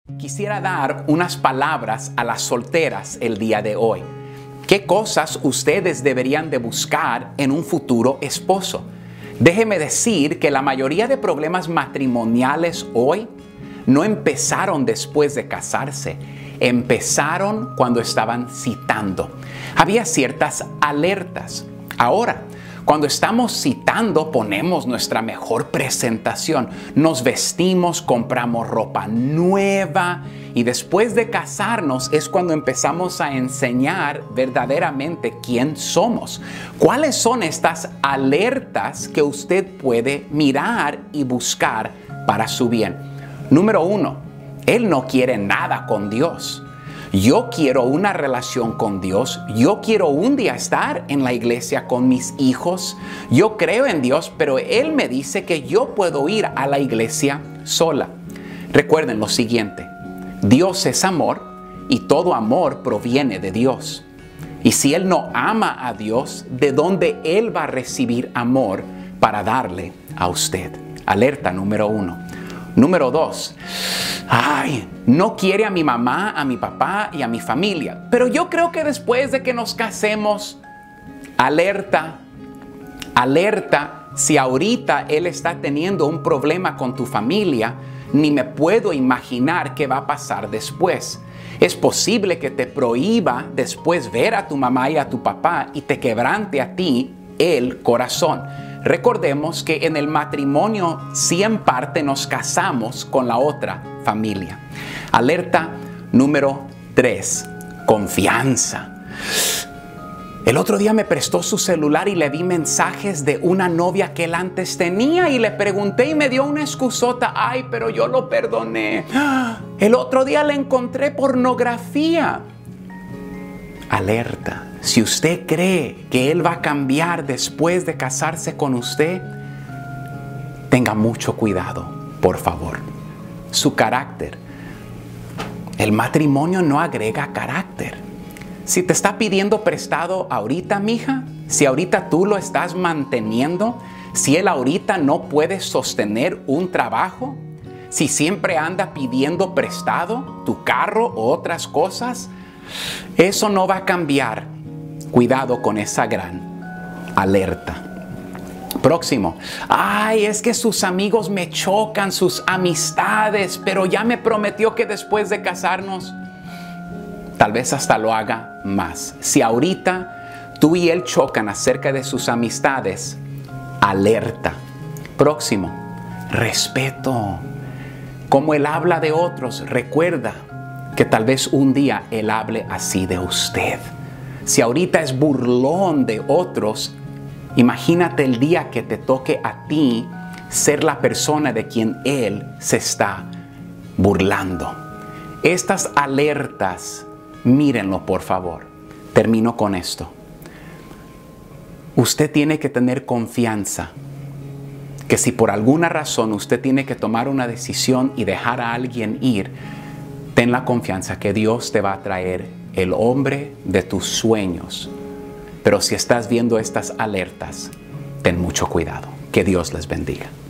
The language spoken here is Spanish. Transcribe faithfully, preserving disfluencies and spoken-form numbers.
Quisiera dar unas palabras a las solteras el día de hoy. ¿Qué cosas ustedes deberían de buscar en un futuro esposo? Déjeme decir que la mayoría de problemas matrimoniales hoy no empezaron después de casarse, empezaron cuando estaban citando. Había ciertas alertas. Ahora, cuando estamos citando, ponemos nuestra mejor presentación, nos vestimos, compramos ropa nueva y después de casarnos es cuando empezamos a enseñar verdaderamente quién somos. ¿Cuáles son estas alertas que usted puede mirar y buscar para su bien? Número uno, él no quiere nada con Dios. Yo quiero una relación con Dios. Yo quiero un día estar en la iglesia con mis hijos. Yo creo en Dios, pero Él me dice que yo puedo ir a la iglesia sola. Recuerden lo siguiente. Dios es amor y todo amor proviene de Dios. Y si Él no ama a Dios, ¿de dónde Él va a recibir amor para darle a usted? Alerta número uno. Número dos, ay, no quiere a mi mamá, a mi papá y a mi familia. Pero yo creo que después de que nos casemos, alerta, alerta, si ahorita él está teniendo un problema con tu familia, ni me puedo imaginar qué va a pasar después. Es posible que te prohíba después ver a tu mamá y a tu papá y te quebrante a ti el corazón. Recordemos que en el matrimonio sí en parte nos casamos con la otra familia. Alerta número tres, confianza. El otro día me prestó su celular y le vi mensajes de una novia que él antes tenía y le pregunté y me dio una excusota. Ay, pero yo lo perdoné. El otro día le encontré pornografía. Alerta. Si usted cree que él va a cambiar después de casarse con usted, tenga mucho cuidado, por favor. Su carácter. El matrimonio no agrega carácter. Si te está pidiendo prestado ahorita, mija, si ahorita tú lo estás manteniendo, si él ahorita no puede sostener un trabajo, si siempre anda pidiendo prestado tu carro o otras cosas, eso no va a cambiar. Cuidado con esa gran alerta. Próximo. Ay, es que sus amigos me chocan, sus amistades, pero ya me prometió que después de casarnos, tal vez hasta lo haga más. Si ahorita tú y él chocan acerca de sus amistades, alerta. Próximo. Respeto. Como él habla de otros, recuerda que tal vez un día él hable así de usted. Si ahorita es burlón de otros, imagínate el día que te toque a ti ser la persona de quien él se está burlando. Estas alertas, mírenlo por favor. Termino con esto. Usted tiene que tener confianza que si por alguna razón usted tiene que tomar una decisión y dejar a alguien ir, ten la confianza que Dios te va a traer el hombre de tus sueños. Pero si estás viendo estas alertas, ten mucho cuidado. Que Dios les bendiga.